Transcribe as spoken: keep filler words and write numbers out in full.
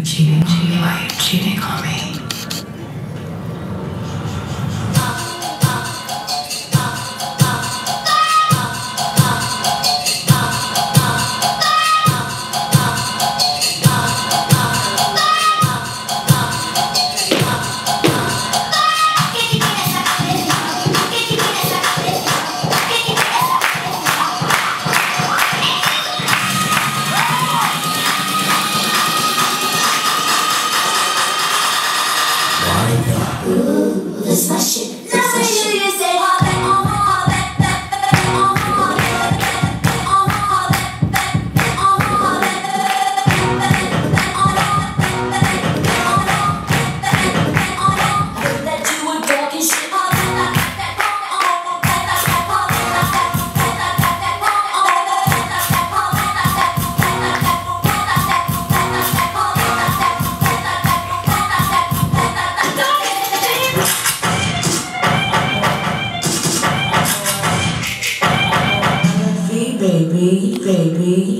cheating on me? Why are you cheating on me? Ooh, this my shit. This my shit. You say all that, all that, that, that, all that, that, all that, that, that, all that, that, all that, I heard that you were talking shit. All that, that, that, all that, that, that, all that, that, that, that, all that, that, all that, Baby, baby.